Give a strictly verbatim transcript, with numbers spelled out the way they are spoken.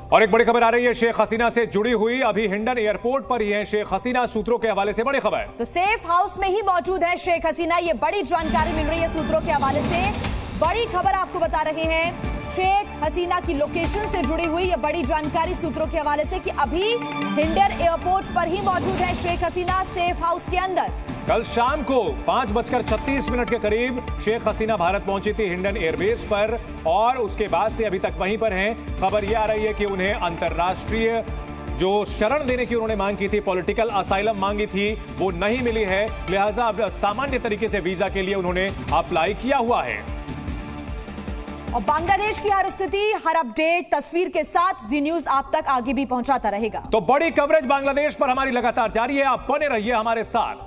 और एक बड़ी खबर आ रही है शेख हसीना से जुड़ी हुई। अभी हिंडन एयरपोर्ट पर ही है शेख हसीना, सूत्रों के हवाले से बड़ी खबर। तो सेफ हाउस में ही मौजूद है शेख हसीना, ये बड़ी जानकारी मिल रही है सूत्रों के हवाले से। बड़ी खबर आपको बता रहे हैं शेख हसीना की लोकेशन से जुड़ी हुई ये बड़ी जानकारी सूत्रों के हवाले से कि अभी हिंडन एयरपोर्ट पर ही मौजूद है शेख हसीना सेफ हाउस के अंदर। कल शाम को पांच बजकर छत्तीस मिनट के करीब शेख हसीना भारत पहुंची थी हिंडन एयरबेस पर और उसके बाद से अभी तक वहीं पर हैं। खबर यह आ रही है कि उन्हें अंतर्राष्ट्रीय जो शरण देने की उन्होंने मांग की थी, पॉलिटिकल असाइलम मांगी थी, वो नहीं मिली है। लिहाजा अब सामान्य तरीके से वीजा के लिए उन्होंने अप्लाई किया हुआ है। और बांग्लादेश की हर स्थिति, हर अपडेट तस्वीर के साथ जी न्यूज आप तक आगे भी पहुंचाता रहेगा। तो बड़ी कवरेज बांग्लादेश पर हमारी लगातार जारी है, आप बने रहिए हमारे साथ।